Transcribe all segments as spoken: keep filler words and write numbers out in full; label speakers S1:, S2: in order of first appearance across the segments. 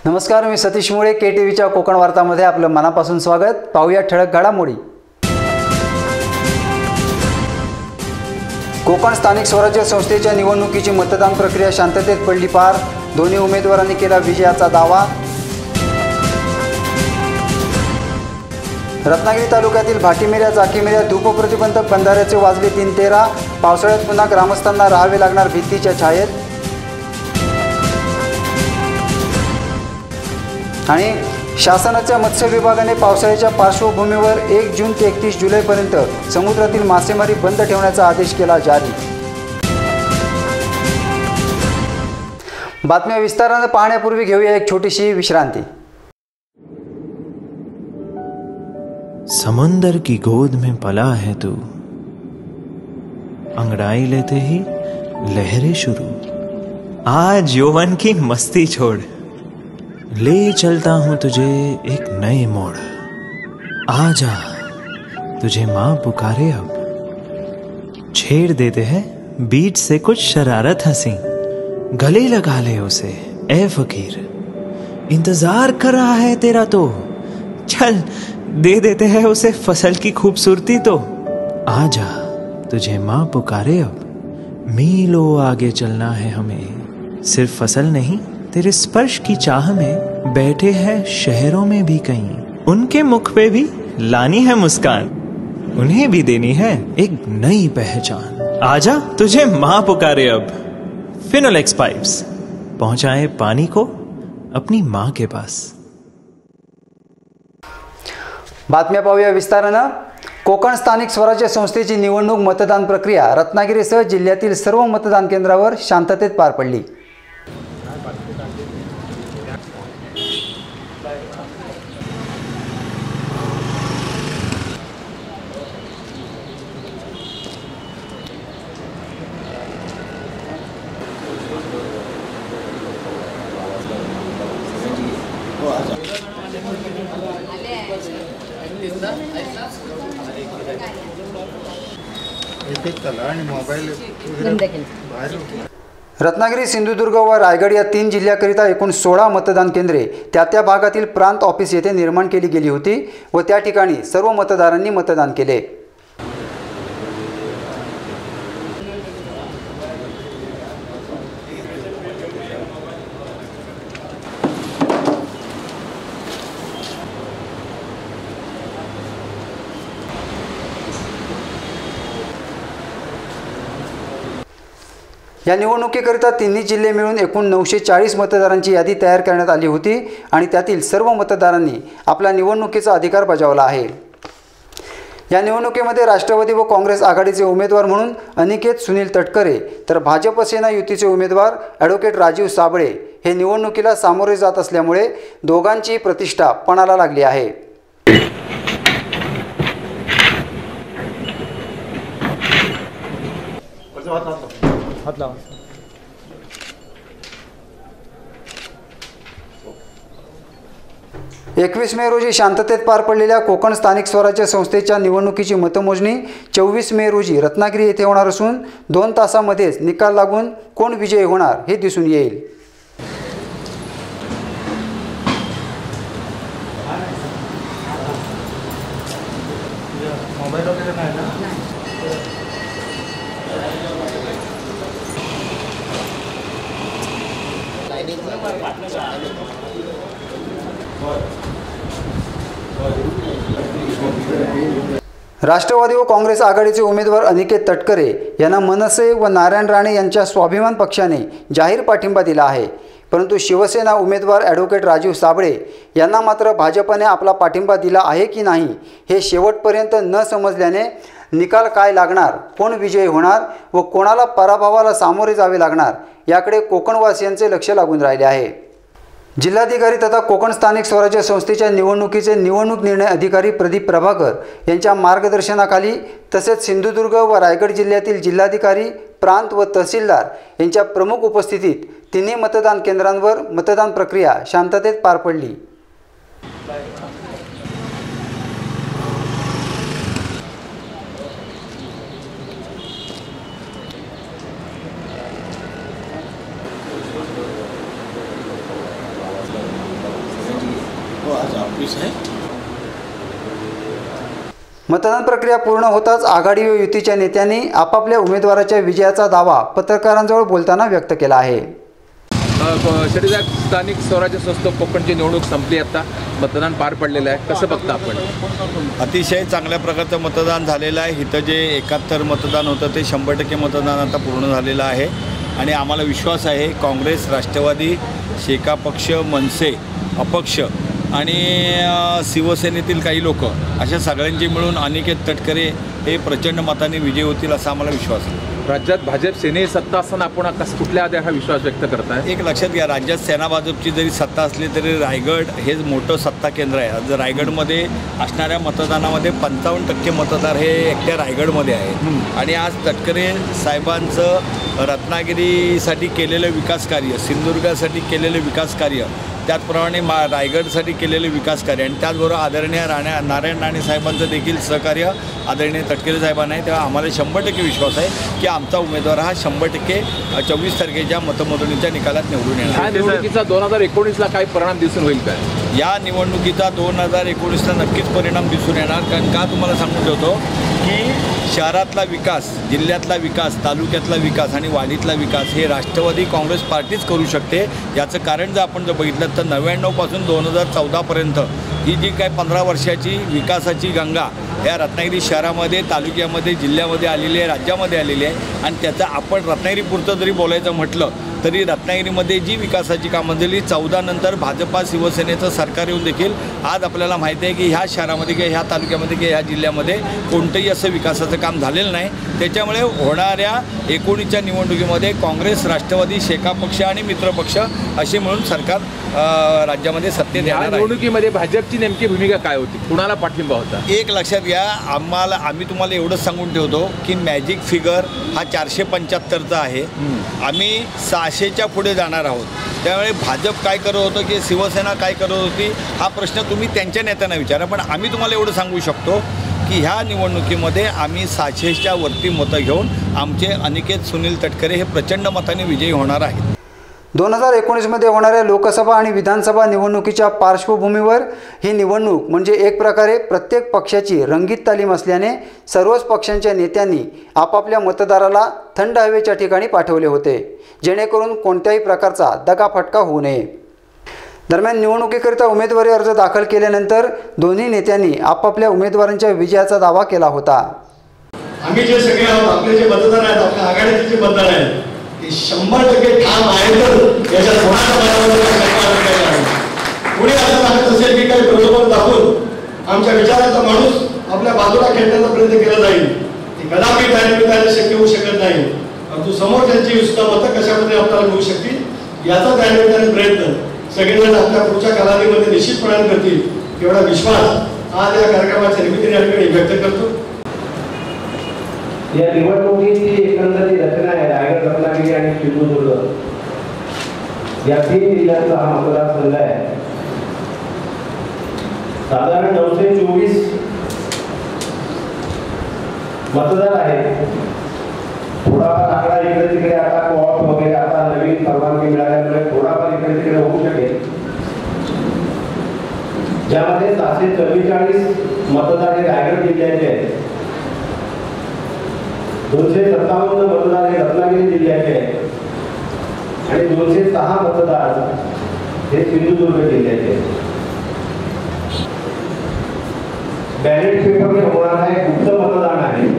S1: नमस्कार, मी सतीश मुळे, के टीव्हीच्या कोकण वार्तामध्ये आपलं मनापासून स्वागत। पाहूया ठळक घडामोडी। कोकण स्थानिक स्वराज्य संस्थेच्या निवडणुकीची मतदान प्रक्रिया शांततेत पडली पार। दोन्ही उमेदवारांनी केला विजयाचा दावा। रत्नागिरी तालुक्यातील भाटीमेऱ्या जाकीमेऱ्या धूप प्रतिबंधक बंधाऱ्याचे वाजले तीन तेरा। पावसाळ्यात पुन्हा ग्रामस्थांना राहावे लागणार भीतीच्या छायेत। आणि शासनाच्या मत्स्य विभागाने पावसाळ्याच्या पार्श्वभूमीवर एक जून ते एकतीस जुलैपर्यंत समुद्रातील मासेमारी बंद ठेवण्याचा आदेश केला जारी। बातम्या विस्ताराने पाहण्यापूर्वी घेऊया एक छोटीशी विश्रांती।
S2: समुंदर की गोद में पला है तू, अंगड़ाई लेते ही लहरें शुरू। आज यौवन की मस्ती छोड़, ले चलता हूं तुझे एक नए मोड़। आजा तुझे माँ पुकारे अब, छेड़ देते हैं बीच से कुछ शरारत हंसी। गले लगा ले उसे ए फकीर, इंतजार कर रहा है तेरा तो। चल दे देते हैं उसे फसल की खूबसूरती तो। आजा तुझे माँ पुकारे अब, मीलों आगे चलना है हमें। सिर्फ फसल नहीं, तेरे स्पर्श की चाह में बैठे हैं शहरों में भी कहीं। उनके मुख पे भी लानी है मुस्कान, उन्हें भी देनी है एक नई पहचान। आजा तुझे माँ पुकारे अब। फिनोलेक्स पाइप्स पहुंचाए पानी को अपनी माँ के पास।
S1: बातम्या पाहूया विस्तारानं। कोकण स्थानिक स्वराज्य संस्थेची निवडणूक मतदान प्रक्रिया रत्नागिरीसह जिल्ह्यातील सर्व मतदान केंद्रावर शांततेत पार पडली। रत्नागिरी, सिंधुदुर्ग व रायगड या तीन जिल्ह्याकरिता एकूण सोळा मतदान केंद्रे त्या त्या भागातील प्रांत ऑफिस येथे निर्माण केली गेली होती व त्या ठिकाणी सर्व मतदारांनी मतदान केले। या निवडणुकीकरिता तिन्ही जिल्हे मिळून एकूण नऊशे चाळीस मतदारांची यादी तयार करण्यात आली होती आणि त्यातील सर्व मतदारांनी आपला निवडणुकीचा अधिकार बजावला आहे। या निवडणुकीमध्ये राष्ट्रवादी व काँग्रेस आघाडीचे उमेदवार म्हणून अनिकेत सुनील तटकरे तर भाजप सेना युतीचे उमेदवार ॲडव्होकेट राजीव साबळे हे निवडणुकीला सामोरे जात असल्यामुळे दोघांची प्रतिष्ठा पणाला लागली आहे। एकवीस मे रोजी शांततेत पार पडलेल्या कोकण स्थानिक स्वराज्य संस्थेच्या निवडणुकीची मतमोजणी चोवीस मे रोजी रत्नागिरी येथे होणार असून दोन तासांमध्येच निकाल लागून कोण विजयी होणार हे दिसून येईल। राष्ट्रवादी व काँग्रेस आघाडीचे उमेदवार अनिकेत तटकरे यांना मनसे व नारायण राणे यांच्या स्वाभिमान पक्षाने जाहीर पाठिंबा दिला आहे, परंतु शिवसेना उमेदवार ॲडव्होकेट राजीव साबळे यांना मात्र भाजपने आपला पाठिंबा दिला आहे की नाही हे शेवटपर्यंत न समजल्याने निकाल काय लागणार, कोण विजयी होणार व कोणाला पराभवाला सामोरे जावे लागणार याकडे कोकणवासियांचे लक्ष लागून राहिले आहे। जिल्हाधिकारी तथा कोकण स्थानिक स्वराज्य संस्थेच्या निवडणुकीचे निवडणूक निर्णय अधिकारी प्रदीप प्रभाकर यांच्या मार्गदर्शनाखाली तसेच सिंधुदुर्ग व रायगड जिल्ह्यातील जिल्हाधिकारी, प्रांत व तहसीलदार यांच्या प्रमुख उपस्थितीत तिन्ही मतदान केंद्रांवर मतदान प्रक्रिया शांततेत पार पडली।
S3: एकवीस आहे.
S1: मतदान प्रक्रिया पूर्ण होताच आघाडी व युतीच्या नेत्यांनी आपापल्या उमेदवाराच्या विजयाचा दावा पत्रकारांजवळ बोलताना व्यक्त केला आहे.
S3: शरीरात स्थानिक स्वराज्य संस्था कोकणची निवडणूक संपली, आता मतदान पार पडलेलं आहे, कसं बघता आपण?
S4: अतिशय चांगल्या प्रकारचं मतदान झालेलं आहे. इथं जे एकाहत्तर मतदान होतं ते शंभर टक्के मतदान आता पूर्ण झालेलं आहे आणि आम्हाला विश्वास आहे काँग्रेस, राष्ट्रवादी, शेका पक्ष, मनसे, अपक्ष आणि शिवसेनेतील काही लोक अशा सगळ्यांची मिळून अनिकेत तटकरे हे प्रचंड मताने विजयी होतील असा आम्हाला विश्वास आहे.
S3: राज्यात भाजप सेने सत्ता असताना आपण कसं कुठल्या आधारे हा विश्वास व्यक्त करताय?
S4: एक लक्षात घ्या, राज्यात सेना भाजपची जरी सत्ता असली तरी रायगड हे मोठं सत्ता केंद्र आहे. आज रायगडमध्ये असणाऱ्या मतदानामध्ये पंचावन्न टक्के मतदार हे एकट्या रायगडमध्ये आहेत आणि आज तटकरे साहेबांचं रत्नागिरीसाठी केलेलं विकास कार्य, सिंधुदुर्गासाठी केलेलं विकास कार्य, त्याचप्रमाणे मा रायगडसाठी केलेले विकास कार्य आणि त्याचबरोबर आदरणीय राण्या नारायण राणे साहेबांचं देखील सहकार्य आदरणीय तटकरे साहेबांना आहे. तेव्हा आम्हाला शंभर टक्के विश्वास आहे की आमचा उमेदवार हा शंभर टक्के चोवीस तारखेच्या मतमोजणीच्या निकालात निवडून येणार.
S3: या निवडणुकीचा दोन हजार एकोणीसला काय परिणाम दिसून होईल काय?
S4: या निवडणुकीचा दोन हजार एकोणीसला नक्कीच परिणाम दिसून येणार. कारण का तुम्हाला सांगून ठेवतो की शहरातला विकास, जिल्ह्यातला विकास, तालुक्यातला विकास आणि वाडीतला विकास हे राष्ट्रवादी काँग्रेस पार्टीच करू शकते. याचं कारण जर आपण जर बघितलं तर नव्याण्णवपासून दोन हजार चौदापर्यंत ही जी काय पंधरा वर्षाची विकासाची गंगा या रत्नागिरी शहरामध्ये, तालुक्यामध्ये, जिल्ह्यामध्ये आलेली आहे, राज्यामध्ये आलेली आहे आणि त्याचं आपण रत्नागिरीपुरतं जरी बोलायचं म्हटलं तरी रत्नागिरीमध्ये जी विकासाची कामं झाली चौदा नंतर भाजपा शिवसेनेचं सरकार येऊन देखील आज आपल्याला माहिती आहे की ह्या शहरामध्ये किंवा ह्या तालुक्यामध्ये किंवा ह्या जिल्ह्यामध्ये कोणतंही असं विकासाचं काम झालेलं नाही. त्याच्यामुळे होणाऱ्या एकोणीसच्या निवडणुकीमध्ये काँग्रेस, राष्ट्रवादी, शेका पक्ष आणि मित्रपक्ष अशी मिळून सरकार राज्यामध्ये सत्तेत येणार आहे.
S3: निवडणुकीमध्ये भाजपची नेमकी भूमिका काय होती? कुणाला पाठिंबा होता?
S4: एक लक्षात घ्या, आम्हाला आम्ही तुम्हाला एवढंच सांगून ठेवतो की मॅजिक फिगर हा चारशे पंच्याहत्तरचा आहे. आम्ही सहाशेच्या पुढे जाणार आहोत. त्यामुळे भाजप काय करत होतं की शिवसेना काय करत होती हा प्रश्न तुम्ही त्यांच्या नेत्यांना विचारा. पण आम्ही तुम्हाला एवढं सांगू शकतो की ह्या निवडणुकीमध्ये आम्ही सहाशेच्या वरती मतं घेऊन आमचे अनिकेत सुनील तटकरे हे प्रचंड मताने विजयी होणार आहेत.
S1: दोन हजार एकोणीसमध्ये होणाऱ्या लोकसभा आणि विधानसभा निवडणुकीच्या पार्श्वभूमीवर ही निवडणूक म्हणजे एक प्रकारे प्रत्येक पक्षाची रंगीत तालीम असल्याने सर्वच पक्षांच्या नेत्यांनी आपापल्या मतदाराला थंड हवेच्या ठिकाणी पाठवले होते, जेणेकरून कोणत्याही प्रकारचा दगाफटका होऊ नये. दरम्यान निवडणुकीकरिता उमेदवारी अर्ज दाखल केल्यानंतर दोन्ही नेत्यांनी आपापल्या उमेदवारांच्या विजयाचा दावा केला होता.
S5: आम्ही जे सगळे आहोत, आपले जे मतदार आहेत, आपल्या आघाडीचे जे मतदार आहेत ते शंभर टक्के ठाम आहेत. याच्यात कोणाच्या मनामध्ये कोणी असं सांगत असेल की काही प्रलोभन दाखवून आमच्या विचाराचा माणूस आपल्या बाजूला खेळण्याचा प्रयत्न केला जाईल, ती कदापि त्या निमित्ताने शक्य होऊ शकत नाही. परंतु समोरच्यांची सुद्धा मतं कशामध्ये आपल्याला मिळू शकतील याचा त्या निमित्ताने प्रयत्न सगळेजण आपल्या पुढच्या कालावधीमध्ये निश्चितपणे करतील एवढा विश्वास आज या कार्यक्रमाच्या निमित्ताने व्यक्त करतो.
S6: या निवडणुकीची एकंदरीत रचना आहे रायगड, रत्नागिरी आणि सिंधुदुर्ग या तीन जिल्ह्याचा हा मतदारसंघ आहे. साधारण नऊशे चोवीस मतदार आहेत. थोडाफार आकडा इकडे तिकडे आता कोऑप वगैरे आता नवीन परवानगी मिळाल्यामुळे थोडाफार इकडे तिकडे होऊ शकेल. ज्यामध्ये सातशे चव्वेचाळीस मतदार हे रायगड जिल्ह्याचे आहेत, दोनशे सत्तावन्न मतदार हे रत्नागिरी जिल्ह्याचे आहेत आणि दोनशे सहा मतदार हे सिंधुदुर्ग जिल्ह्याचे आहेत. बॅलेट पेपर होणार आहे, गुप्त मतदान आहे.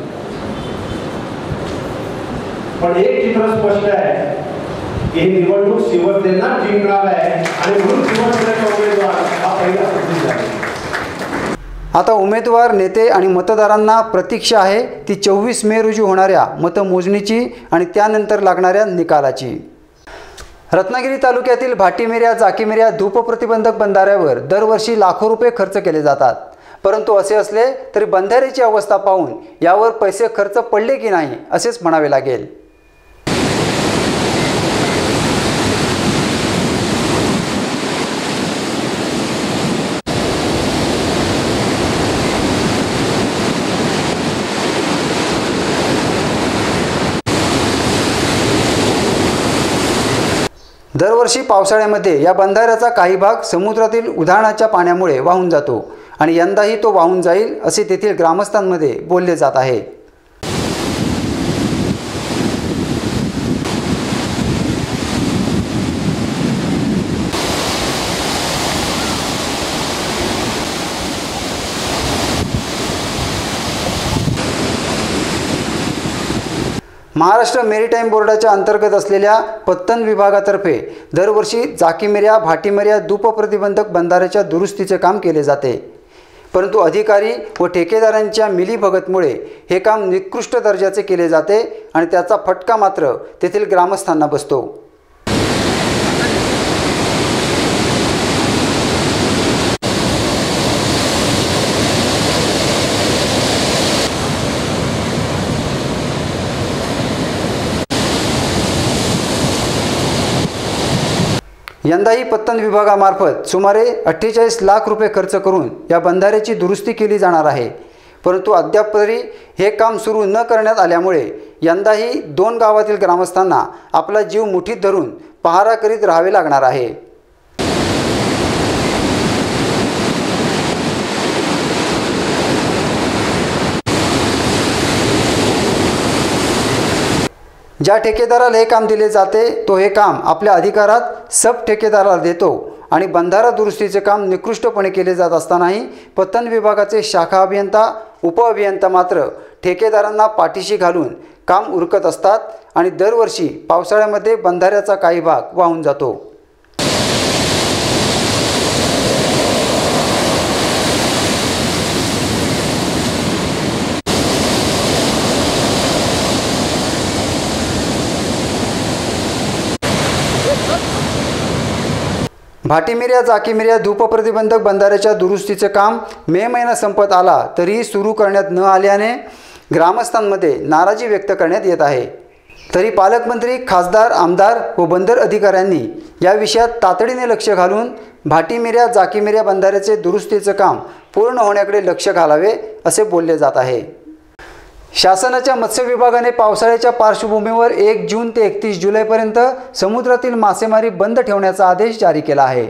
S6: पण एक चित्र स्पष्ट आहे की ही निवडणूक शिवसेना जिंकणार आहे आणि म्हणून शिवसेनेचा उमेदवार हा पहिला प्रसिद्ध आहे.
S1: आता उमेदवार, नेते आणि मतदारांना प्रतीक्षा आहे ती चोवीस मे रोजी होणाऱ्या मतमोजणीची आणि त्यानंतर लागणाऱ्या निकालाची. रत्नागिरी तालुक्यातील भाटीमिऱ्या, जाकीमिऱ्या धूप प्रतिबंधक बंधाऱ्यावर दरवर्षी लाखो रुपये खर्च केले जातात. परंतु असे असले तरी बंधाऱ्याची अवस्था पाहून यावर पैसे खर्च पडले की नाही असेच म्हणावे लागेल. दरवर्षी पावसाळ्यामध्ये या बंधाऱ्याचा काही भाग समुद्रातील उधाणाच्या पाण्यामुळे वाहून जातो आणि यंदाही तो वाहून जाईल असे तेथील ग्रामस्थांमध्ये बोलले जात आहे. महाराष्ट्र मेरीटाईम बोर्डाच्या अंतर्गत असलेल्या पत्तन विभागातर्फे दरवर्षी जाकिमिऱ्या भाटीमिऱ्या धूप प्रतिबंधक बंधाऱ्याच्या दुरुस्तीचे काम केले जाते, परंतु अधिकारी व ठेकेदारांच्या मिलीभगतमुळे हे काम निकृष्ट दर्जाचे केले जाते आणि त्याचा फटका मात्र तेथील ग्रामस्थांना बसतो. यंदाही पत्तन विभागामार्फत सुमारे अठ्ठेचाळीस लाख रुपये खर्च करून या बंधाऱ्याची दुरुस्ती केली जाणार आहे, परंतु अद्याप तरी हे काम सुरू न करण्यात आल्यामुळे यंदाही दोन गावातील ग्रामस्थांना आपला जीव मुठीत धरून पहारा करीत राहावे लागणार आहे. ज्या ठेकेदाराला हे काम दिले जाते तो हे काम आपल्या अधिकारात सब ठेकेदाराला देतो आणि बंधारा दुरुस्तीचे काम निकृष्टपणे केले जात असतानाही पत्तन विभागाचे शाखा अभियंता उपअभियंता मात्र ठेकेदारांना पाठीशी घालून काम उरकत असतात आणि दरवर्षी पावसाळ्यामध्ये बंधाऱ्याचा काही भाग वाहून जातो. भाटीमिऱ्या जाकिमिऱ्या धूप प्रतिबंधक बंधाऱ्याच्या दुरुस्तीचे काम मे महिना संपत आला तरीही सुरू करण्यात न आल्याने ग्रामस्थांमध्ये नाराजी व्यक्त करण्यात येत आहे. तरी पालकमंत्री, खासदार, आमदार व बंदर अधिकाऱ्यांनी या विषयात तातडीने लक्ष घालून भाटीमिऱ्या जाकिमिऱ्या बंधाऱ्याचे दुरुस्तीचे काम पूर्ण होण्याकडे लक्ष घालावे असे बोलले जात आहे. शासनाच्या मत्स्य विभागाने पावसाळ्याच्या पार्श्वभूमीवर एक जून ते एकतीस जुलैपर्यंत समुद्रातील मासेमारी बंद ठेवण्याचा आदेश जारी केला आहे.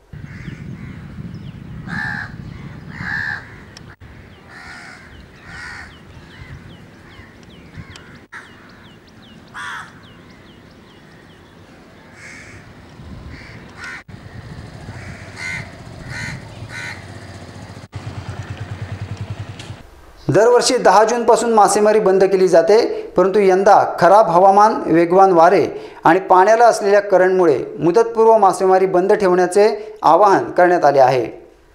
S1: दरवर्षी दहा जूनपासून मासेमारी बंद केली जाते, परंतु यंदा खराब हवामान, वेगवान वारे आणि पाण्याला असलेल्या करंटमुळे मुदतपूर्व मासेमारी बंद ठेवण्याचे आवाहन करण्यात आले आहे.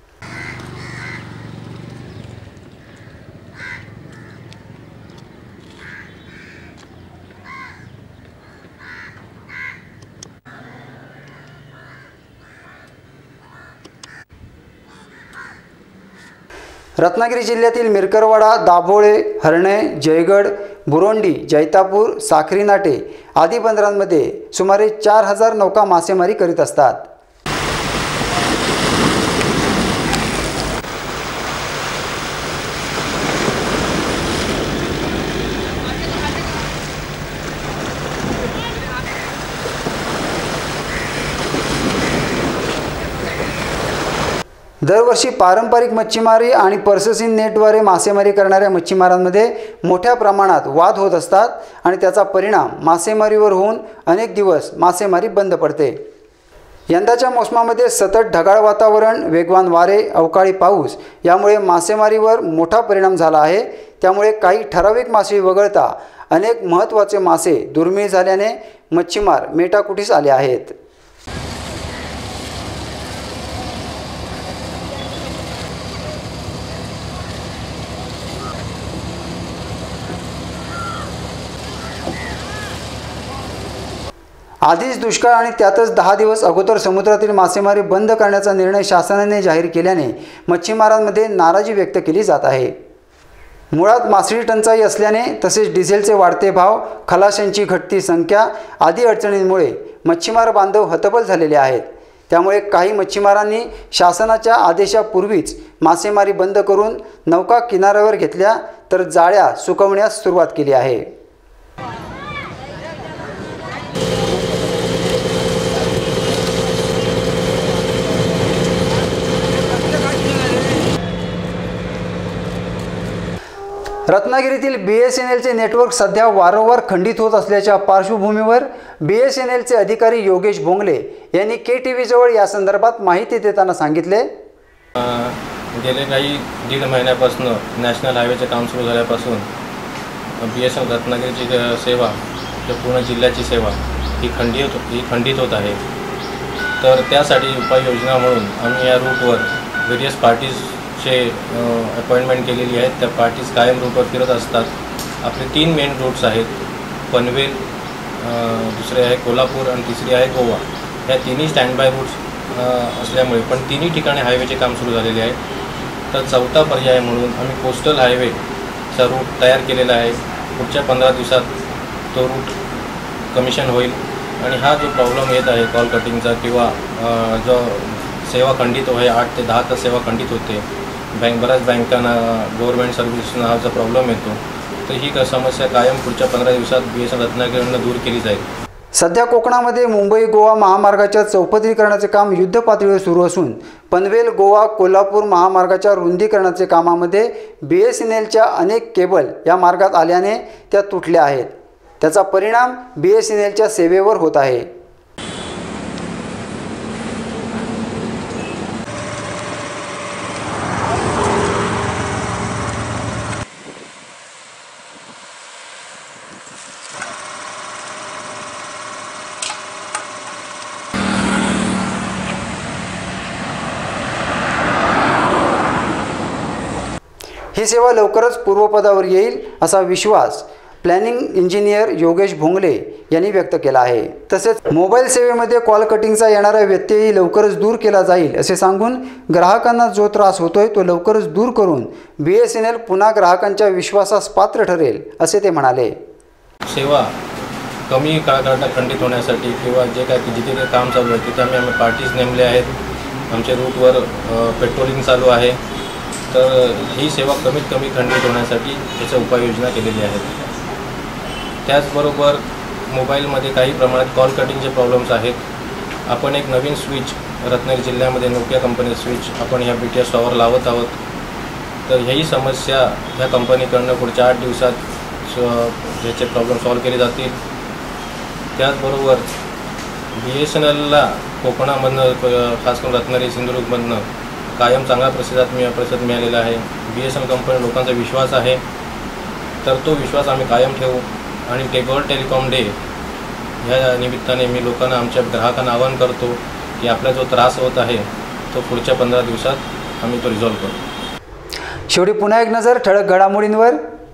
S1: रत्नागिरी जिल्ह्यातील मिरकरवाडा, दाभोळे, हर्णे, जयगड, बुरोंडी, जैतापूर, साखरी नाटे आदी बंदरांमध्ये सुमारे चार हजार नौका मासेमारी करीत असतात. दरवर्षी पारंपरिक मच्छीमारी आणि पर्ससीन नेटद्वारे मासेमारी करणाऱ्या मच्छीमारांमध्ये मोठ्या प्रमाणात वाद होत असतात आणि त्याचा परिणाम मासेमारीवर होऊन अनेक दिवस मासेमारी बंद पडते. यंदाच्या मोसमामध्ये सतत ढगाळ वातावरण, वेगवान वारे, अवकाळी पाऊस यामुळे मासेमारीवर मोठा परिणाम झाला आहे. त्यामुळे काही ठराविक मासे वगळता अनेक महत्त्वाचे मासे दुर्मिळ झाल्याने मच्छीमार मेटाकुटीस आले आहेत. आधीच दुष्काळ आणि त्यातच दहा दिवस अगोदर समुद्रातील मासेमारी बंद करण्याचा निर्णय शासनाने जाहीर केल्याने मच्छीमारांमध्ये नाराजी व्यक्त केली जात आहे. मुळात मासळी टंचाई असल्याने तसेच डिझेलचे वाढते भाव, खलाशांची घटती संख्या आदी अडचणींमुळे मच्छीमार बांधव हतबल झालेले आहेत. त्यामुळे काही मच्छीमारांनी शासनाच्या आदेशापूर्वीच मासेमारी बंद करून नौका किनाऱ्यावर घेतल्या तर जाळ्या सुकवण्यास सुरुवात केली आहे. रत्नागिरीतील बी एस एन एलचे नेटवर्क सध्या वारंवार खंडित होत असल्याच्या पार्श्वभूमीवर बी एस एन एलचे अधिकारी योगेश भोंगले यांनी के टी व्ही जवळ या संदर्भात माहिती देताना सांगितले,
S7: गेले काही दीड महिन्यापासून नॅशनल हायवेचे काम सुरू झाल्यापासून बी एस एन एल रत्नागिरीची सेवा किंवा पूर्ण जिल्ह्याची सेवा ही खंडित ही खंडित होत आहे. तर त्यासाठी उपाययोजना म्हणून आम्ही या रूटवर व्हेरियस पार्टीजचे अपॉइंटमेंट केलेली आहेत. त्या पार्टीज कायम रूटवर फिरत असतात. आपले तीन मेन रूट्स आहेत, पनवेल, दुसरे आहे कोल्हापूर आणि तिसरी आहे गोवा. ह्या तिन्ही स्टँड बाय रूट्स असल्यामुळे पण तिन्ही ठिकाणी हायवेचे काम सुरू झालेले आहे. तर चौथा पर्याय म्हणून आम्ही कोस्टल हायवेचा रूट तयार केलेला आहे. पुढच्या पंधरा दिवसात तो रूट कमिशन होईल आणि हा जो प्रॉब्लेम येत आहे कॉल कटिंगचा किंवा जो सेवा खंडित आहे, आठ ते दहा तास सेवा खंडित होते, बँक बऱ्याच बँकांना गव्हर्नमेंट सर्व्हिसना हा जो प्रॉब्लेम येतो, तर ही समस्या कायम पुढच्या पंधरा दिवसात बी एस एन एल रत्नागिरीनं दूर केली जाईल.
S1: सध्या कोकणामध्ये मुंबई गोवा महामार्गाच्या चौपदरीकरणाचे काम युद्धपातळीवर सुरू असून पनवेल गोवा कोल्हापूर महामार्गाच्या रुंदीकरणाचे कामामध्ये बी एस एन एलच्या अनेक केबल या मार्गात आल्याने त्या तुटल्या आहेत. त्याचा परिणाम बी एस एन एलच्या सेवेवर होत आहे. ही सेवा लवकरच पूर्वपदावर येईल असा विश्वास प्लॅनिंग इंजिनियर योगेश भोंगले यांनी व्यक्त केला आहे. तसेच मोबाईल सेवेमध्ये कॉल कटिंगचा येणारा व्यत्ययही लवकरच दूर केला जाईल असे सांगून ग्राहकांना जो त्रास होतोय तो लवकरच दूर करून बी एस एन एल पुन्हा ग्राहकांच्या विश्वासास पात्र ठरेल असे ते म्हणाले.
S7: सेवा कमी काळाकरता खंडित होण्यासाठी किंवा जे काय जिथे जे काम चालू आहे तिथे आम्ही आम्ही पार्टीज नेमले आहेत. आमच्या रूटवर पेट्रोलिंग चालू आहे. तर ही सेवा कमीत कमी खंडित होण्यासाठी याच्या उपाययोजना केलेली आहेत. त्याचबरोबर मोबाईलमध्ये काही प्रमाणात कॉल कटिंगचे प्रॉब्लेम्स आहेत. आपण एक नवीन स्विच रत्नागिरी जिल्ह्यामध्ये नोकिया कंपनी स्विच आपण ह्या बी टी एस टॉवर लावत आहोत. तर हीही समस्या ह्या कंपनीकडनं पुढच्या आठ दिवसात ह्याचे प्रॉब्लेम सॉल्व केले जातील. त्याचबरोबर बी एस एन एलला कोकणामधनं खास करून रत्नागिरी सिंधुदुर्गमधनं कायम चांगला प्रतिसाद मिळा प्रतिसाद मिळालेला आहे. B S N L company लोकांचा विश्वास आहे. तर तो विश्वास आम्ही कायम ठेवू आणि डे वर्ल्ड टेलिकॉम डे ह्या निमित्ताने मी लोकांना आमच्या ग्राहकांना आवाहन करतो की आपला जो त्रास होत आहे तो पुढच्या पंधरा दिवसात आम्ही तो रिझॉल्व करू.
S1: शेवटी पुन्हा एक नजर ठळक घडामोडींवर.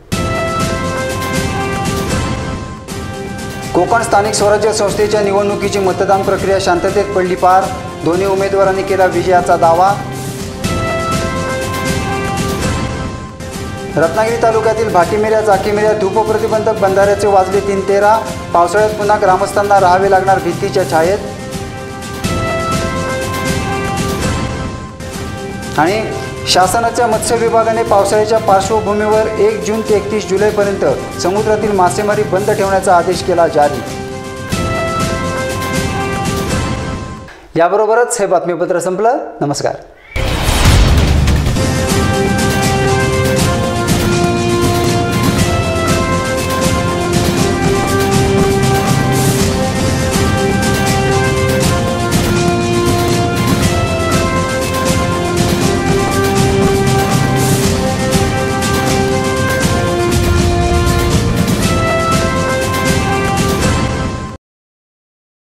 S1: कोकण स्थानिक स्वराज्य संस्थेच्या निवडणुकीची मतदान प्रक्रिया शांततेत पडली पार. दोन्ही उमेदवारांनी केला विजयाचा दावा. रत्नागिरी तालुक्यातील भाटीमेऱ्या जाकीमेऱ्या धूप प्रतिबंधक बंधाऱ्याचे वाजले तीन तेरा. पावसाळ्यात पुन्हा ग्रामस्थांना राहावे लागणार भीतीच्या छायेत. आणि शासनाच्या मत्स्य विभागाने पावसाळ्याच्या पार्श्वभूमीवर एक जून ते एकतीस जुलैपर्यंत समुद्रातील मासेमारी बंद ठेवण्याचा आदेश केला जारी. याबरोबरच हे बातमीपत्र संपलं. नमस्कार.